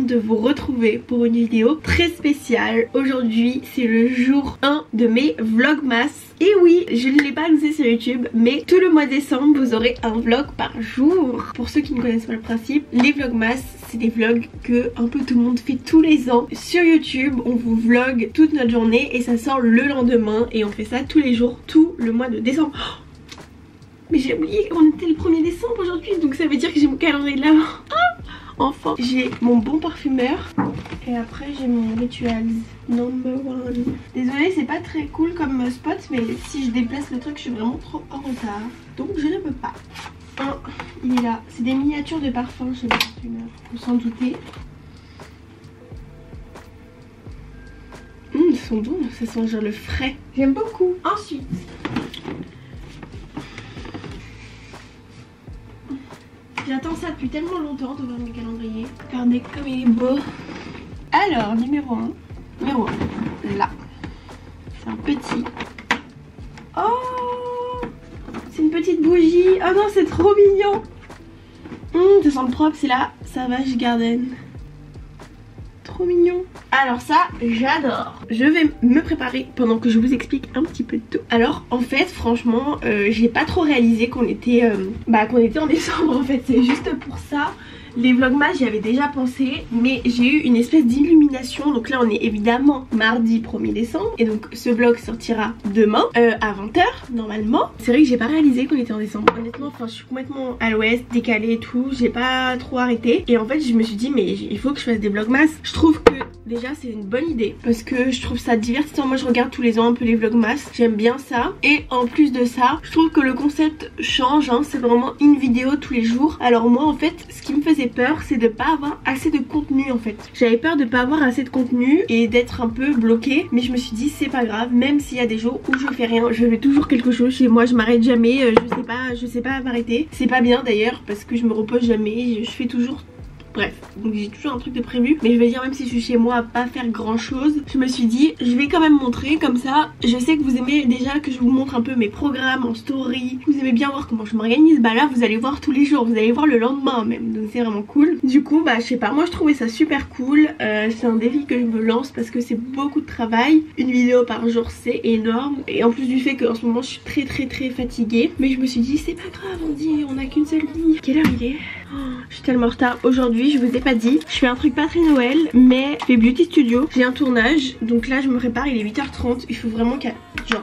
de vous retrouver pour une vidéo très spéciale. Aujourd'hui c'est le jour 1 de mes vlogmas. Et oui, je ne l'ai pas annoncé sur YouTube, mais tout le mois de décembre vous aurez un vlog par jour. Pour ceux qui ne connaissent pas le principe, les vlogmas c'est des vlogs que un peu tout le monde fait tous les ans. Sur YouTube on vous vlog toute notre journée et ça sort le lendemain et on fait ça tous les jours, tout le mois de décembre. Oh, mais j'ai oublié, on était le 1er décembre aujourd'hui, donc ça veut dire que j'ai mon calendrier de l'avant. Enfin, j'ai mon bon parfumeur et après j'ai mon Rituals number 1. Désolée, c'est pas très cool comme spot, mais si je déplace le truc, je suis vraiment trop en retard. Donc je ne peux pas. Il est là. C'est des miniatures de parfums chez mon parfumeur, faut s'en douter. Ils sont bons, ça sent genre le frais. J'aime beaucoup. Ensuite, j'attends ça depuis tellement longtemps d'ouvrir mes calendriers. Regardez comme il est beau. Alors, numéro 1. Numéro 1. Là. C'est un petit. Oh, c'est une petite bougie. Oh non, c'est trop mignon. Ça sent le propre, c'est la Savage Garden. Trop mignon. Alors ça, j'adore. Je vais me préparer pendant que je vous explique un petit peu de tout. Alors en fait, franchement, j'ai pas trop réalisé qu'on était, en décembre en fait. C'est juste pour ça. Les vlogmas j'y avais déjà pensé, mais j'ai eu une espèce d'illumination. Donc là on est évidemment mardi 1er décembre et donc ce vlog sortira demain à 20 h normalement. C'est vrai que j'ai pas réalisé qu'on était en décembre. Honnêtement, enfin je suis complètement à l'ouest, décalée et tout. J'ai pas trop arrêté et en fait je me suis dit mais il faut que je fasse des vlogmas. Je trouve que déjà c'est une bonne idée parce que je trouve ça divertissant. Moi je regarde tous les ans un peu les vlogmas, j'aime bien ça. Et en plus de ça, je trouve que le concept change, hein. C'est vraiment une vidéo tous les jours. Alors moi en fait ce qui me faisait peur c'est de pas avoir assez de contenu en fait. J'avais peur de pas avoir assez de contenu et d'être un peu bloquée, mais je me suis dit c'est pas grave, même s'il y a des jours où je fais rien, je fais toujours quelque chose chez moi, je m'arrête jamais, je sais pas m'arrêter. C'est pas bien d'ailleurs parce que je me repose jamais, je fais toujours. Bref, donc j'ai toujours un truc de prévu, mais je vais dire même si je suis chez moi à pas faire grand chose, je me suis dit je vais quand même montrer comme ça. Je sais que vous aimez déjà que je vous montre un peu mes programmes en story, vous aimez bien voir comment je m'organise. Bah là vous allez voir tous les jours, vous allez voir le lendemain même, donc c'est vraiment cool. Du coup bah je sais pas, moi je trouvais ça super cool. C'est un défi que je me lance parce que c'est beaucoup de travail. Une vidéo par jour c'est énorme, et en plus du fait qu'en ce moment je suis très fatiguée, mais je me suis dit c'est pas grave, on a qu'une seule vie. Quelle heure il est? Je suis tellement en retard. Aujourd'hui je vous ai pas dit, je fais un truc pas très Noël, mais je fais Beauty Studio. J'ai un tournage, donc là je me prépare, il est 8h30. Il faut vraiment qu'à genre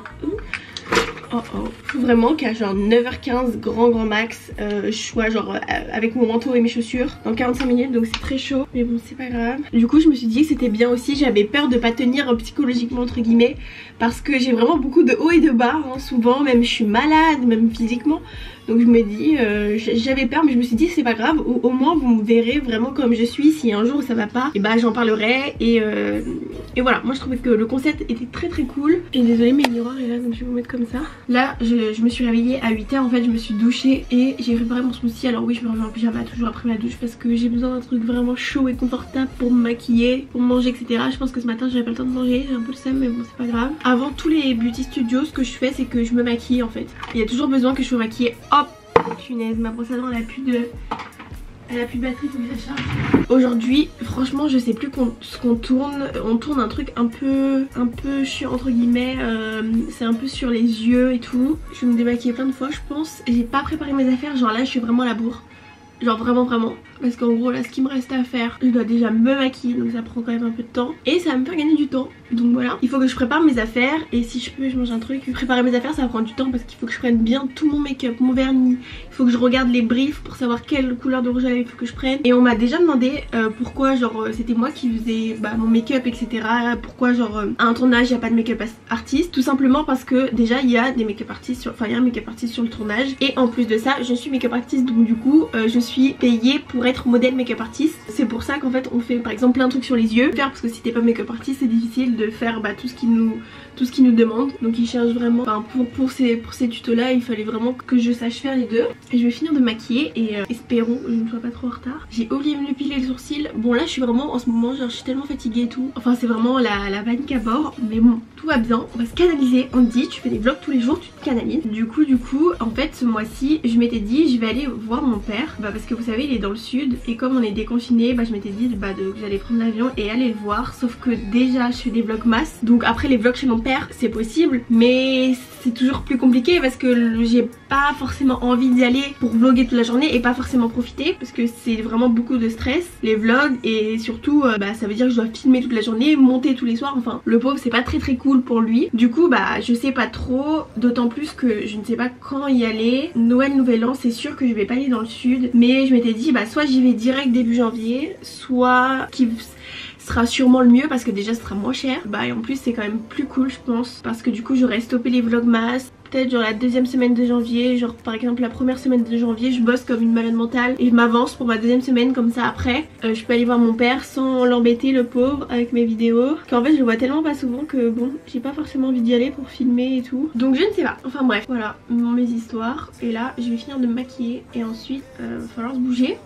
il faut vraiment qu'à genre 9h15 grand max je sois genre avec mon manteau et mes chaussures dans 45 minutes, donc c'est très chaud, mais bon c'est pas grave. Du coup je me suis dit que c'était bien aussi, j'avais peur de pas tenir psychologiquement entre guillemets, parce que j'ai vraiment beaucoup de hauts et de bas, hein, souvent même je suis malade, même physiquement. Donc je me dis, j'avais peur, mais je me suis dit c'est pas grave, au moins vous me verrez vraiment comme je suis. Si un jour ça va pas, et bah j'en parlerai. Et voilà, moi je trouvais que le concept était très cool. Et désolée mais le miroir est là, donc je vais vous mettre comme ça. Là je me suis réveillée à 8 h en fait, je me suis douchée et j'ai préparé mon smoothie. Alors oui, je me réveille en pyjama toujours après ma douche parce que j'ai besoin d'un truc vraiment chaud et confortable pour me maquiller, pour manger, etc. Je pense que ce matin j'avais pas le temps de manger, j'ai un peu le seum, mais bon c'est pas grave. Avant tous les beauty studios, ce que je fais c'est que je me maquille en fait. Il y a toujours besoin que je sois maquillée. Hop, punaise, ma brosse à dents elle a plus de batterie, faut que je la charge. Aujourd'hui franchement je sais plus ce qu'on tourne. On tourne un truc un peu chiant entre guillemets, c'est un peu sur les yeux et tout. Je vais me démaquiller plein de fois je pense. J'ai pas préparé mes affaires, genre là je suis vraiment à la bourre. Genre vraiment parce qu'en gros là ce qui me reste à faire, je dois déjà me maquiller, donc ça prend quand même un peu de temps et ça va me faire gagner du temps. Donc voilà, il faut que je prépare mes affaires et si je peux je mange un truc. Préparer mes affaires ça va prendre du temps parce qu'il faut que je prenne bien tout mon make-up, mon vernis. Il faut que je regarde les briefs pour savoir quelle couleur de rouge à lèvres il faut que je prenne. Et on m'a déjà demandé pourquoi genre c'était moi qui faisais mon make-up etc. Pourquoi genre à un tournage il n'y a pas de make-up artiste. Tout simplement parce que déjà il y a des make-up artistes sur... Enfin il y a un make-up artiste sur le tournage. Et en plus de ça je suis make-up artiste, donc du coup je suis payée pour être modèle make-up artist. C'est pour ça qu'en fait on fait par exemple plein de trucs sur les yeux. Parce que si t'es pas make-up artist c'est difficile de faire tout ce qu'ils nous demandent. Donc ils cherchent vraiment, pour ces tutos là il fallait vraiment que je sache faire les deux. Et je vais finir de maquiller et espérons que je ne sois pas trop en retard. J'ai oublié de me piler les sourcils. Bon là je suis vraiment en ce moment genre je suis tellement fatiguée et tout. Enfin c'est vraiment la panique à bord. Mais bon tout va bien, on va se canaliser. On me dit tu fais des vlogs tous les jours, tu te canalises. Du coup en fait ce mois-ci je m'étais dit je vais aller voir mon père. parce que vous savez il est dans le sud et comme on est déconfiné, je m'étais dit que j'allais prendre l'avion et aller le voir, sauf que déjà je fais des vlogmas, donc après les vlogs chez mon père c'est possible mais c'est toujours plus compliqué parce que j'ai pas forcément envie d'y aller pour vlogger toute la journée et pas forcément profiter parce que c'est vraiment beaucoup de stress les vlogs et surtout ça veut dire que je dois filmer toute la journée, monter tous les soirs, enfin le pauvre c'est pas très cool pour lui. Du coup je sais pas trop, d'autant plus que je ne sais pas quand y aller. Noël, Nouvel An c'est sûr que je vais pas aller dans le sud, mais je m'étais dit soit j'y vais direct début janvier, soit qui sera sûrement le mieux parce que déjà ce sera moins cher et en plus c'est quand même plus cool je pense parce que du coup j'aurais stoppé les vlogmas peut-être genre la deuxième semaine de janvier, genre par exemple la première semaine de janvier je bosse comme une malade mentale et je m'avance pour ma deuxième semaine, comme ça après je peux aller voir mon père sans l'embêter le pauvre avec mes vidéos, qu'en fait je le vois tellement pas souvent que bon j'ai pas forcément envie d'y aller pour filmer et tout, donc je ne sais pas, enfin bref voilà mes histoires. Et là je vais finir de me maquiller et ensuite va falloir se bouger.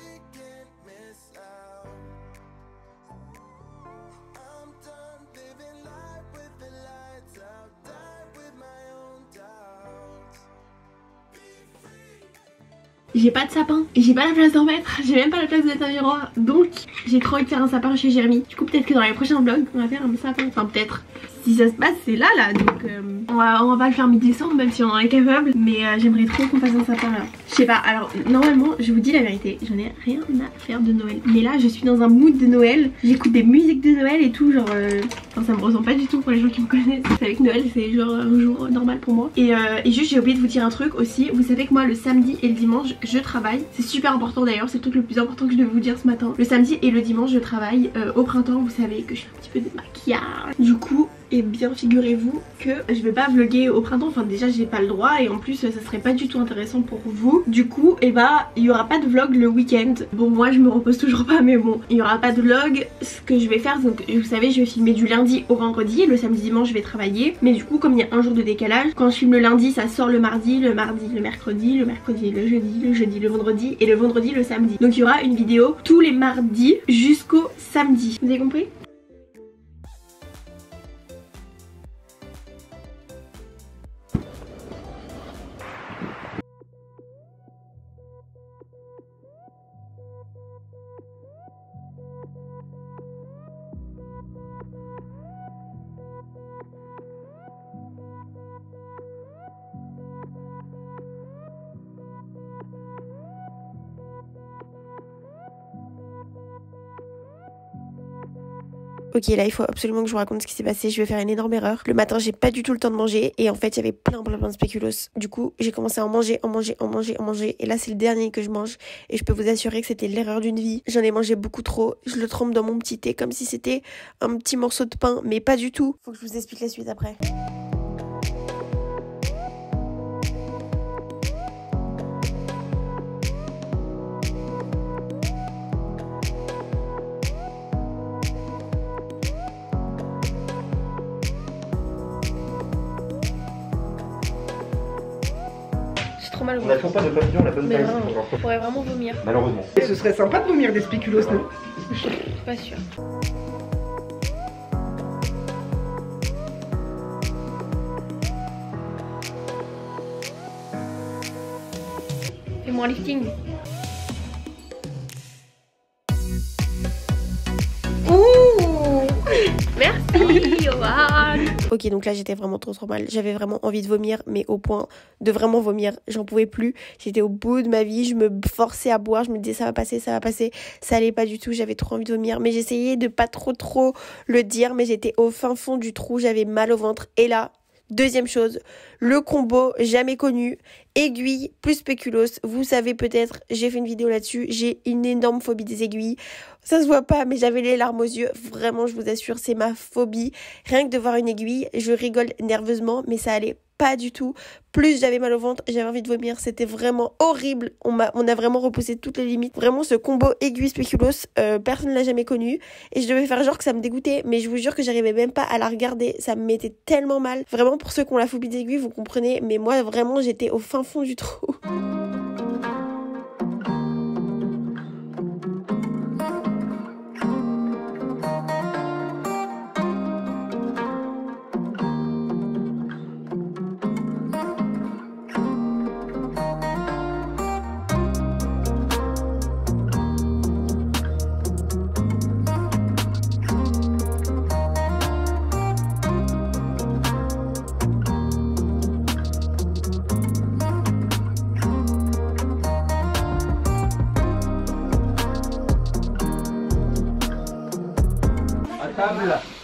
J'ai pas de sapin, j'ai pas la place d'en mettre, j'ai même pas la place d'être un miroir, donc j'ai trop envie de faire un sapin chez Jérémy. Du coup peut-être que dans les prochains vlogs on va faire un sapin, enfin peut-être. Si ça se passe c'est là donc on va le faire mi-décembre même si on en est capable, mais j'aimerais trop qu'on fasse un sapin là. Je sais pas, alors normalement je vous dis la vérité, j'en ai rien à faire de Noël, mais là je suis dans un mood de Noël, j'écoute des musiques de Noël et tout, genre enfin, ça me ressemble pas du tout pour les gens qui me connaissent, vous savez que Noël c'est genre un jour normal pour moi. Et juste j'ai oublié de vous dire un truc aussi, vous savez que moi le samedi et le dimanche je travaille, c'est super important d'ailleurs, c'est le truc le plus important que je devais vous dire ce matin. Le samedi et le dimanche je travaille, au printemps vous savez que je fais un petit peu de maquillage, du coup et bien figurez-vous que je vais pas vlogger au printemps, enfin déjà j'ai pas le droit et en plus ça serait pas du tout intéressant pour vous. Du coup il y aura pas de vlog le week-end. Bon moi je me repose toujours pas mais bon il y aura pas de vlog. Ce que je vais faire, donc vous savez je vais filmer du lundi au vendredi, le samedi dimanche je vais travailler, mais du coup comme il y a un jour de décalage, quand je filme le lundi ça sort le mardi le mercredi le jeudi le vendredi et le vendredi le samedi. Donc il y aura une vidéo tous les mardis jusqu'au samedi, vous avez compris? Ok, là il faut absolument que je vous raconte ce qui s'est passé, je vais faire une énorme erreur. Le matin j'ai pas du tout le temps de manger et en fait il y avait plein de spéculoos. Du coup j'ai commencé à en manger et là c'est le dernier que je mange et je peux vous assurer que c'était l'erreur d'une vie. J'en ai mangé beaucoup trop, je le trempe dans mon petit thé comme si c'était un petit morceau de pain, mais pas du tout. Faut que je vous explique la suite après. Mal on n'attend pas de papillon, la bonne taille. On pourrait vraiment vomir. Malheureusement. Et ce serait sympa de vomir des spéculoos, non? Je suis pas sûre. Fais-moi un lifting. Merci Johan. Ok, donc là j'étais vraiment trop mal. J'avais vraiment envie de vomir, mais au point de vraiment vomir. J'en pouvais plus. J'étais au bout de ma vie. Je me forçais à boire. Je me disais ça va passer, ça va passer. Ça allait pas du tout. J'avais trop envie de vomir. Mais j'essayais de pas trop le dire. Mais j'étais au fin fond du trou. J'avais mal au ventre. Et là, deuxième chose, le combo jamais connu, aiguille plus spéculoos. Vous savez peut-être, j'ai fait une vidéo là-dessus, j'ai une énorme phobie des aiguilles. Ça se voit pas, mais j'avais les larmes aux yeux. Vraiment, je vous assure, c'est ma phobie. Rien que de voir une aiguille, je rigole nerveusement, mais ça allait pas du tout. Plus j'avais mal au ventre, j'avais envie de vomir. C'était vraiment horrible. On a vraiment repoussé toutes les limites. Vraiment, ce combo aiguille spéculoos, personne ne l'a jamais connu. Et je devais faire genre que ça me dégoûtait, mais je vous jure que j'arrivais même pas à la regarder. Ça me mettait tellement mal. Vraiment, pour ceux qui ont la phobie des aiguilles, vous comprenez. Mais moi, vraiment, j'étais au fin fond du trou.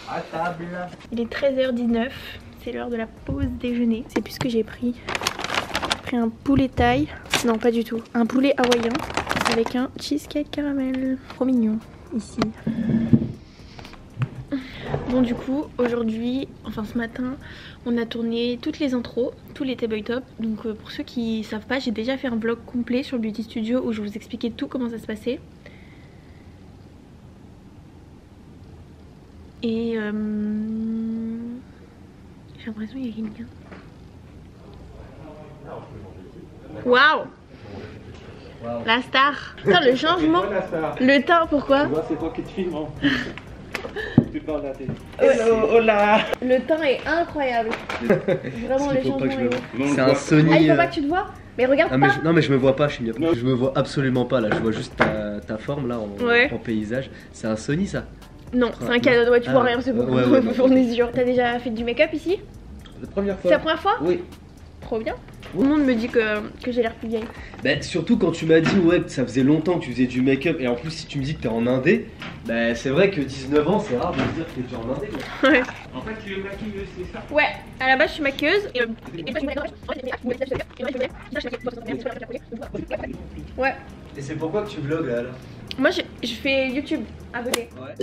À table. Il est 13h19, c'est l'heure de la pause déjeuner. C'est plus ce que j'ai pris. J'ai pris un poulet thaï. Non, pas du tout. Un poulet hawaïen avec un cheesecake caramel. Trop mignon, ici. Bon, du coup, aujourd'hui, enfin ce matin, on a tourné toutes les intros, tous les tabletop. Donc pour ceux qui savent pas, j'ai déjà fait un vlog complet sur le Beauty Studio où je vous expliquais tout comment ça se passait. Et j'ai l'impression qu'il y a quelqu'un. Waouh! La star! Putain, le changement! Le teint, pourquoi? Tu vois, c'est toi qui te filmes. Tu parles à la télé. Hola. Le teint est incroyable. Vraiment, le changement. C'est un Sony. Ah, il faut pas que tu te vois? Mais regarde pas! Non mais je me vois pas, je suis bien. Je me vois absolument pas là, je vois juste ta forme là en paysage. C'est un Sony ça? Non, c'est un cadeau, ouais, tu vois rien, c'est beaucoup fourniture. T'as déjà fait du make-up ici? La première fois. C'est la première fois? Oui. Trop bien. Tout le monde me dit que j'ai l'air plus vieille. Bah surtout quand tu m'as dit ouais que ça faisait longtemps que tu faisais du make-up et en plus si tu me dis que t'es en indé, bah c'est vrai que 19 ans c'est rare de se dire que t'es déjà en indé quoi. Ouais. En fait tu es maquilleuse, c'est ça? Ouais, à la base je suis maquilleuse. Ouais. Et c'est pourquoi que tu vlogs là alors? Moi je fais YouTube à côté. Ouais.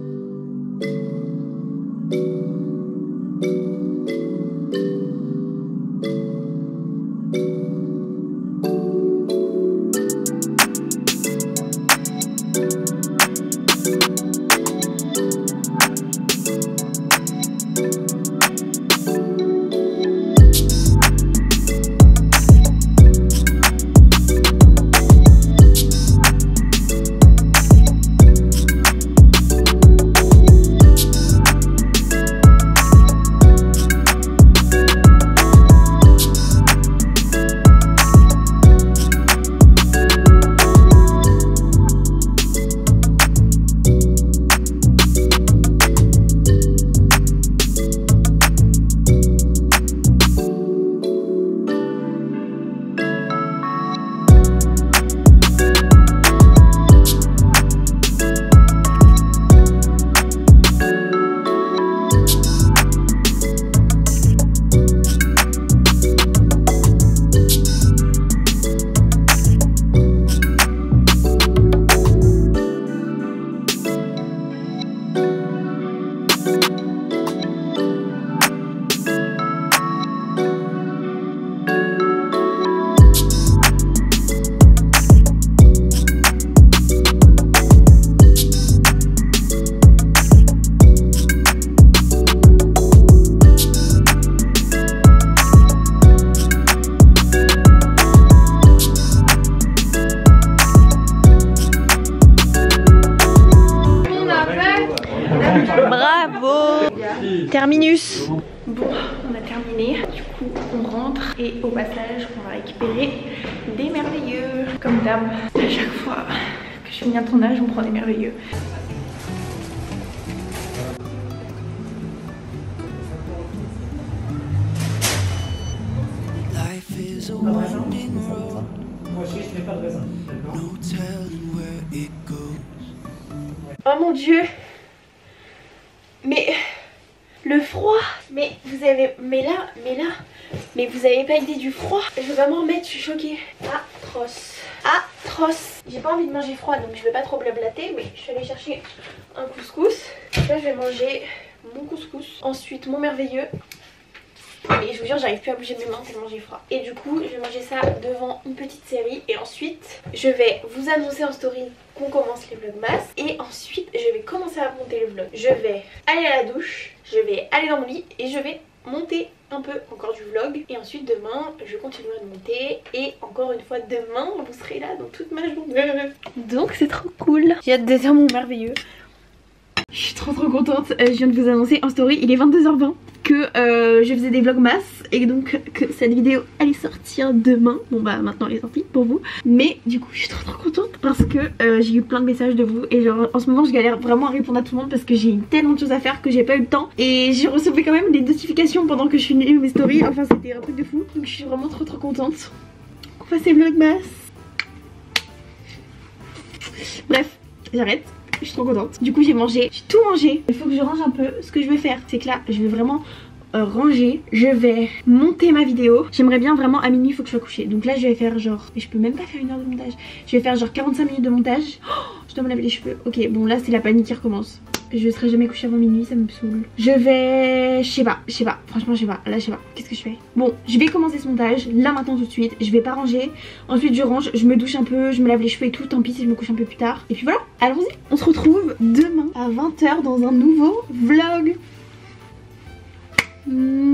Terminus. Bon, on a terminé. Du coup, on rentre et au passage, on va récupérer des merveilleux. Comme d'hab, à chaque fois que je finis un tournage, on prend des merveilleux. Moi aussi, je n'ai pas de raisin. Oh mon dieu! Mais le froid! Mais vous avez. Mais vous avez pas idée du froid! Je veux vraiment mettre, je suis choquée. Atroce. Atroce! J'ai pas envie de manger froid donc je vais pas trop blablater, mais je suis allée chercher un couscous. Là je vais manger mon couscous. Ensuite mon merveilleux. Et je vous jure, j'arrive plus à bouger mes mains tellement j'ai froid. Et du coup, je vais manger ça devant une petite série. Et ensuite, je vais vous annoncer en story qu'on commence les vlogmas. Et ensuite, je vais commencer à monter le vlog. Je vais aller à la douche, je vais aller dans mon lit et je vais monter un peu encore du vlog. Et ensuite, demain, je continuerai de monter. Et encore une fois, demain, vous serez là dans toute ma journée. Donc, c'est trop cool. J'ai hâte de faire mon merveilleux. Je suis trop contente, je viens de vous annoncer en story, il est 22h20 que je faisais des vlogmas et donc que cette vidéo allait sortir demain. Bon bah maintenant elle est sortie pour vous, mais du coup je suis trop contente parce que j'ai eu plein de messages de vous et genre en ce moment je galère vraiment à répondre à tout le monde parce que j'ai tellement de choses à faire que j'ai pas eu le temps et j'ai reçu quand même des notifications pendant que je filmais mes stories, enfin c'était un truc de fou, donc je suis vraiment trop contente qu'on fasse ces vlogmas. Bref, j'arrête. Je suis trop contente. Du coup j'ai mangé, j'ai tout mangé. Il faut que je range un peu. Ce que je vais faire, c'est que là je vais vraiment ranger. Je vais monter ma vidéo. J'aimerais bien vraiment à minuit il faut que je sois couchée. Donc là je vais faire genre, et je peux même pas faire 1 heure de montage. Je vais faire genre 45 minutes de montage. Oh, je dois me laver les cheveux. Ok bon là c'est la panique qui recommence. Je serai jamais couchée avant minuit, ça me saoule. Je vais... Je sais pas. Franchement je sais pas. Là je sais pas. Qu'est-ce que je fais? Bon je vais commencer ce montage là maintenant tout de suite. Je vais pas ranger. Ensuite je range, je me douche un peu, je me lave les cheveux et tout. Tant pis si je me couche un peu plus tard. Et puis voilà, allons-y. On se retrouve demain à 20 h dans un nouveau vlog.